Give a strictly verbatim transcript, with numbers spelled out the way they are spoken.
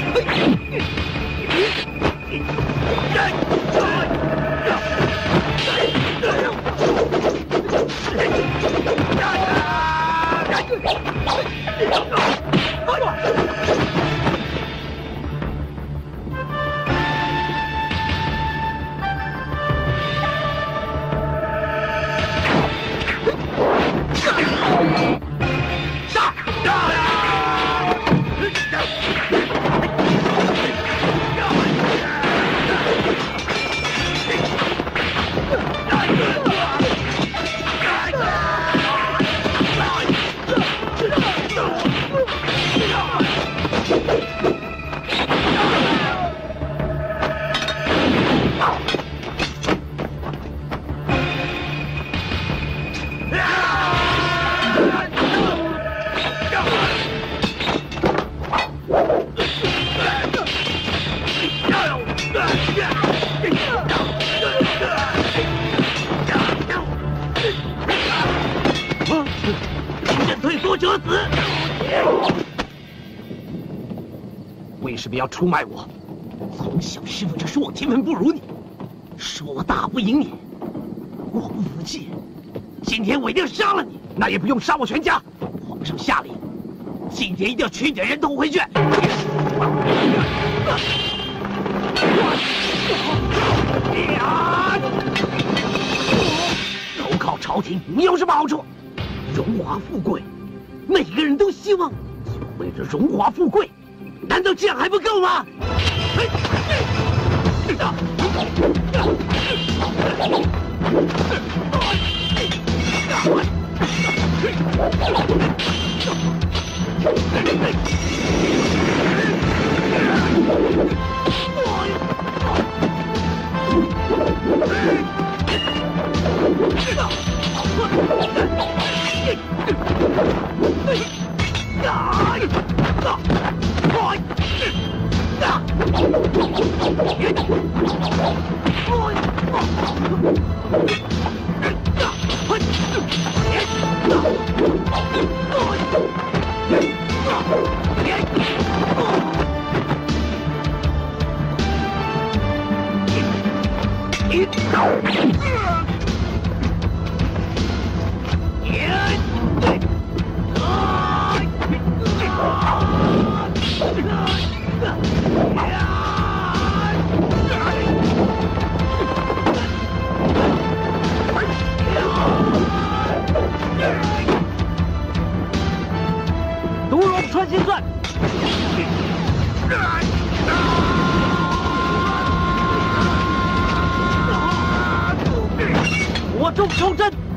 为什么要出卖我？从小师傅就说我天分不如你，说我打不赢你，我不服气。今天我一定要杀了你！那也不用杀我全家。皇上下令，今天一定要取点人头回去。投靠朝廷，你有什么好处？荣华富贵，每个人都希望。为了荣华富贵，难道这样还不够吗？毒龙穿心钻。我中求真。